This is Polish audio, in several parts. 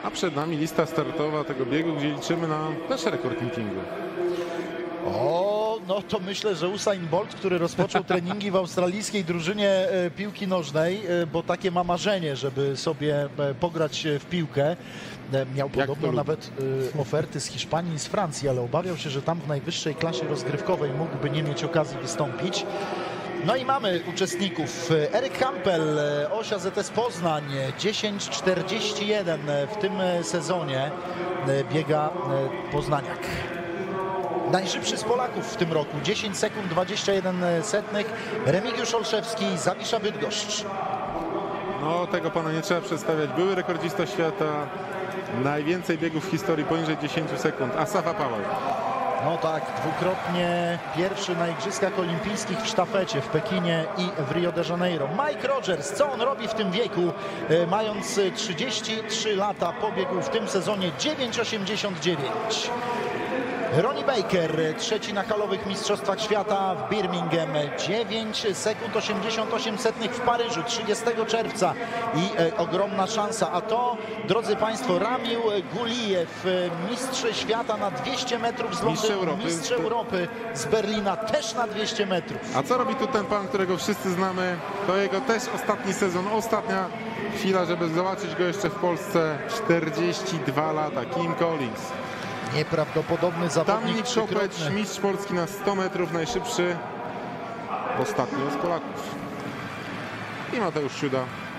A przed nami lista startowa tego biegu, gdzie liczymy na też rekord meetingu. O, no to myślę, że Usain Bolt, który rozpoczął treningi w australijskiej drużynie piłki nożnej, bo takie ma marzenie, żeby sobie pograć w piłkę. Miał podobno nawet oferty z Hiszpanii i z Francji, ale obawiał się, że tam w najwyższej klasie rozgrywkowej mógłby nie mieć okazji wystąpić. No i mamy uczestników. Eryk Hampel, Osia ZS Poznań, 10:41 w tym sezonie biega poznaniak. Najszybszy z Polaków w tym roku, 10 sekund 21 setnych, Remigiusz Olszewski, Zawisza Bydgoszcz. No, tego pana nie trzeba przedstawiać. Były rekordzista świata, najwięcej biegów w historii poniżej 10 sekund, Asafa Powell. No tak, dwukrotnie pierwszy na Igrzyskach Olimpijskich w sztafecie w Pekinie i w Rio de Janeiro. Mike Rogers, co on robi w tym wieku? Mając 33 lata, pobiegł w tym sezonie 9:89. Ronnie Baker, trzeci na halowych mistrzostwach świata w Birmingham, 9 sekund 88 setnych w Paryżu 30 czerwca i ogromna szansa. A to, drodzy Państwo, Ramił Gulijew, mistrz świata na 200 metrów z Londynu, mistrz Europy z Berlina, też na 200 metrów. A co robi tu ten pan, którego wszyscy znamy? To jego też ostatni sezon, ostatnia chwila, żeby zobaczyć go jeszcze w Polsce. 42 lata, Kim Collins. Nieprawdopodobny zawodnik. Dominik Kopeć, mistrz Polski na 100 metrów, najszybszy ostatnio z Polaków. I Mateusz Siuda.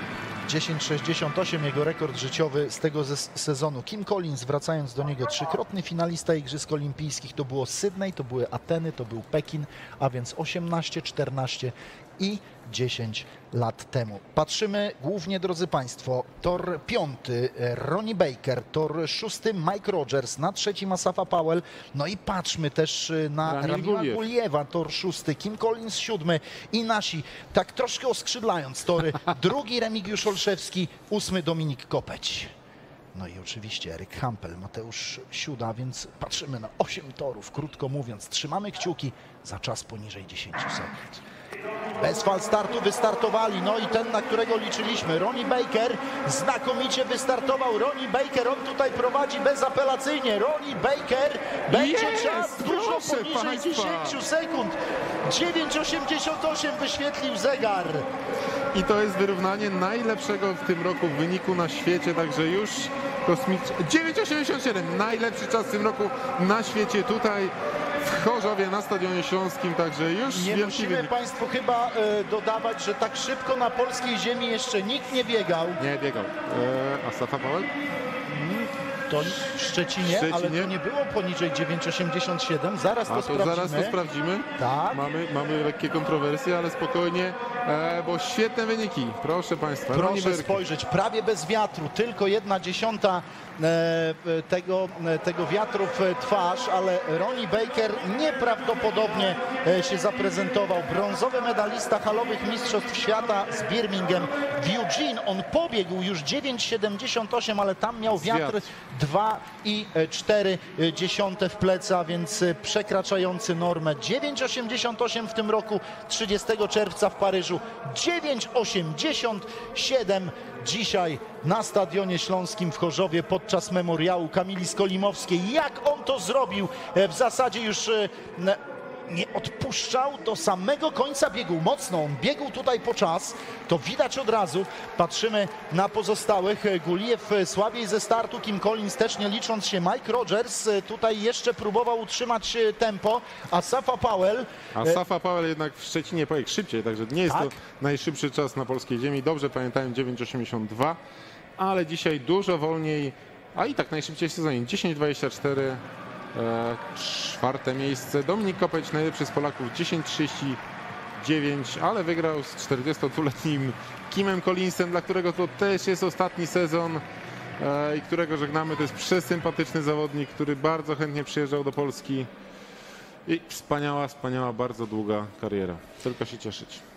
10:68 jego rekord życiowy z tego sezonu. Kim Collins, wracając do niego, trzykrotny finalista Igrzysk Olimpijskich. To było Sydney, to były Ateny, to był Pekin, a więc 18, 14 i 10 lat temu. Patrzymy głównie, drodzy Państwo, tor 5, Ronnie Baker, tor 6, Mike Rogers, na 3 Asafa Powell, no i patrzmy też na Ramila Gulijewa, tor 6, Kim Collins 7 i nasi, tak troszkę oskrzydlając tory, 2 Remigiusz Olszewski, 8 Dominik Kopeć. No i oczywiście Eryk Hampel, Mateusz Siuda, więc patrzymy na 8 torów, krótko mówiąc, trzymamy kciuki za czas poniżej 10 sekund. Bez fal startu wystartowali, no i ten, na którego liczyliśmy, Ronnie Baker, znakomicie wystartował. Ronnie Baker, on tutaj prowadzi bezapelacyjnie. Ronnie Baker, będzie czas dużo poniżej 10 sekund. 9:88 wyświetlił zegar. I to jest wyrównanie najlepszego w tym roku wyniku na świecie, także już kosmicznie. 9:87, najlepszy czas w tym roku na świecie tutaj w Chorzowie na Stadionie Śląskim, także już nie musimy Państwu chyba dodawać, że tak szybko na polskiej ziemi jeszcze nikt nie biegał. Nie biegał. Asafa Powell? To w Szczecinie, ale to nie było poniżej 9:87. Zaraz to sprawdzimy. Zaraz to sprawdzimy. Tak. Mamy lekkie kontrowersje, ale spokojnie, bo świetne wyniki. Proszę Państwa. Proszę spojrzeć, prawie bez wiatru, tylko 1/10 tego wiatru w twarz, ale Ronnie Baker nieprawdopodobnie się zaprezentował. Brązowy medalista halowych mistrzostw świata z Birmingham w Eugene. On pobiegł już 9:78, ale tam miał wiatr 2,4 w plecy, a więc przekraczający normę. 9:88 w tym roku, 30 czerwca w Paryżu. 9:87 dzisiaj na Stadionie Śląskim w Chorzowie podczas memoriału Kamili Skolimowskiej. Jak on to zrobił? W zasadzie już nie odpuszczał do samego końca biegu. Mocno on biegł tutaj po czas. To widać od razu. Patrzymy na pozostałych. Gulijew słabiej ze startu. Kim Collins też nie licząc się. Mike Rogers tutaj jeszcze próbował utrzymać tempo. Asafa Powell. Asafa Powell jednak w Szczecinie pobiegł szybciej, także nie jest to najszybszy czas na polskiej ziemi. Dobrze pamiętałem, 9:82, ale dzisiaj dużo wolniej, a i tak najszybciej w sezonie. 10:24. Czwarte miejsce. Dominik Kopeć, najlepszy z Polaków, 10:39, ale wygrał z 42-letnim Kimem Collinsem, dla którego to też jest ostatni sezon i którego żegnamy. To jest przesympatyczny zawodnik, który bardzo chętnie przyjeżdżał do Polski i wspaniała, bardzo długa kariera. Tylko się cieszyć.